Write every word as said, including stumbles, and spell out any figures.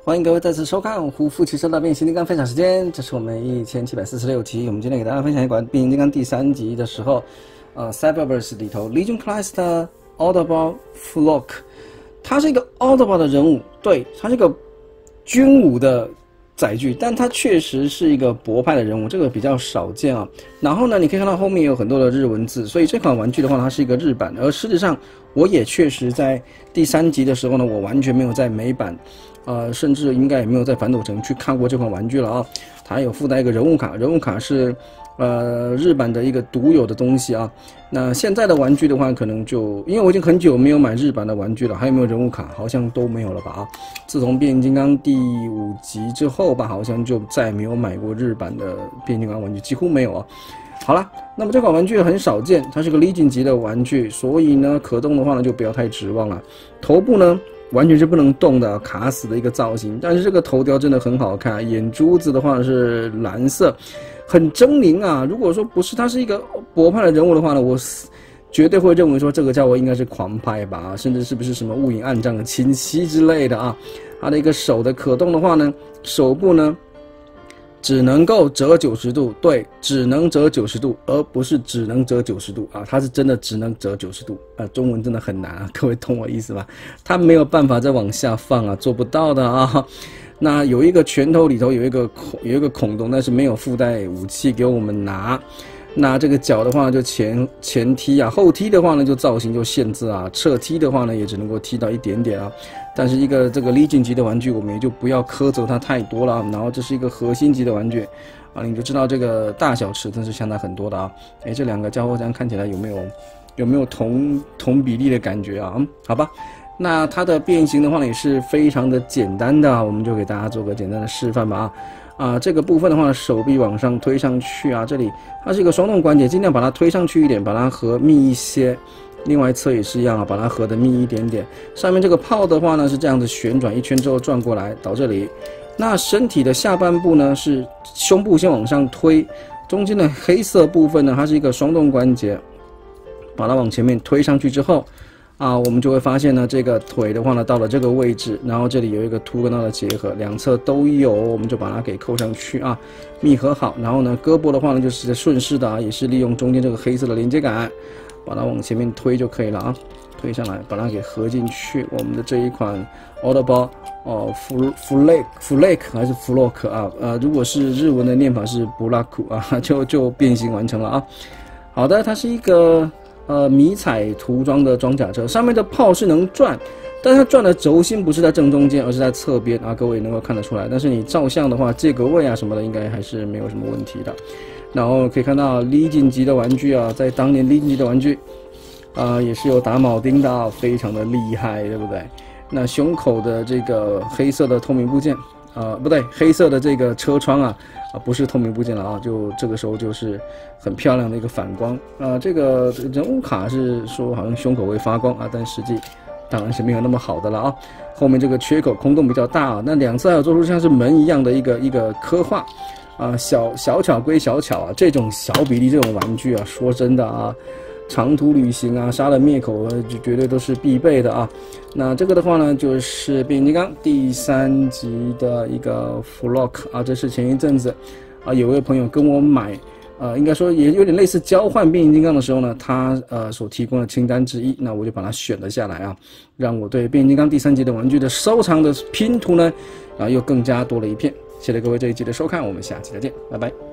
欢迎各位再次收看《胡夫骑车大变形金刚》分享时间，这是我们一千七百四十六集。我们今天给大家分享一款变形金刚第三集的时候，呃 ，Cyberverse 里头 Legion Class 的 Autobot Flock， 他是一个 Autobot 的人物，对，他是一个军武的载具，但他确实是一个博派的人物，这个比较少见啊。然后呢，你可以看到后面有很多的日文字，所以这款玩具的话，它是一个日版。而事实上，我也确实在第三集的时候呢，我完全没有在美版。呃，甚至应该也没有在反斗城去看过这款玩具了啊。它有附带一个人物卡，人物卡是呃日版的一个独有的东西啊。那现在的玩具的话，可能就因为我已经很久没有买日版的玩具了，还有没有人物卡？好像都没有了吧啊。自从变形金刚第五集之后吧，好像就再没有买过日版的变形金刚玩具，几乎没有啊。好了，那么这款玩具很少见，它是个 Legion 级的玩具，所以呢，可动的话呢就不要太指望了。头部呢？完全是不能动的，卡死的一个造型。但是这个头雕真的很好看，眼珠子的话是蓝色，很狰狞啊。如果说不是他是一个博派的人物的话呢，我绝对会认为说这个家伙应该是狂派吧，甚至是不是什么雾影暗障的侵袭之类的啊。他的一个手的可动的话呢，手部呢只能够折九十度，对，只能折九十度，而不是只能折九十度啊！它是真的只能折九十度啊！中文真的很难啊，各位懂我意思吧？它没有办法再往下放啊，做不到的啊！那有一个拳头里头有一个孔，有一个孔洞，但是没有附带武器给我们拿。那这个脚的话就前前踢啊，后踢的话呢就造型就限制啊，侧踢的话呢也只能够踢到一点点啊。但是一个这个 Legion 级的玩具，我们也就不要苛责它太多了。然后这是一个核心级的玩具啊，你就知道这个大小尺寸是相差很多的啊。哎，这两个家伙这样看起来有没有有没有同同比例的感觉啊？嗯，好吧。那它的变形的话呢也是非常的简单的啊，我们就给大家做个简单的示范吧啊。啊，这个部分的话，手臂往上推上去啊，这里它是一个双动关节，尽量把它推上去一点，把它合密一些。另外一侧也是一样啊，把它合的密一点点。上面这个炮的话呢是这样子旋转一圈之后转过来到这里。那身体的下半部呢是胸部先往上推，中间的黑色部分呢它是一个双动关节，把它往前面推上去之后。啊，我们就会发现呢，这个腿的话呢，到了这个位置，然后这里有一个凸跟它的结合，两侧都有，我们就把它给扣上去啊，密合好。然后呢，胳膊的话呢，就是顺势的啊，也是利用中间这个黑色的连接杆，把它往前面推就可以了啊，推上来，把它给合进去。我们的这一款 Autobot 哦 ，Flock Flock 还是 Flock 啊？呃，如果是日文的念法是 Bulaku 啊，就就变形完成了啊。好的，它是一个。呃，迷彩涂装的装甲车，上面的炮是能转，但它转的轴心不是在正中间，而是在侧边啊，各位能够看得出来。但是你照相的话，借个位啊什么的，应该还是没有什么问题的。然后可以看到 Legion 级的玩具啊，在当年 Legion 级的玩具啊、呃，也是有打铆钉的，非常的厉害，对不对？那胸口的这个黑色的透明部件。啊、呃，不对，黑色的这个车窗啊，啊不是透明部件了啊，就这个时候就是很漂亮的一个反光啊、呃。这个人物卡是说好像胸口会发光啊，但实际当然是没有那么好的了啊。后面这个缺口空洞比较大啊，那两侧还有做出像是门一样的一个一个刻画啊，小小巧归小巧啊，这种小比例这种玩具啊，说真的啊。长途旅行啊，杀人灭口就绝对都是必备的啊。那这个的话呢，就是变形金刚第三集的一个 Flock 啊，这是前一阵子啊，有位朋友跟我买，呃，应该说也有点类似交换变形金刚的时候呢，他呃所提供的清单之一，那我就把它选了下来啊，让我对变形金刚第三集的玩具的收藏的拼图呢，啊又更加多了一片。谢谢各位这一集的收看，我们下期再见，拜拜。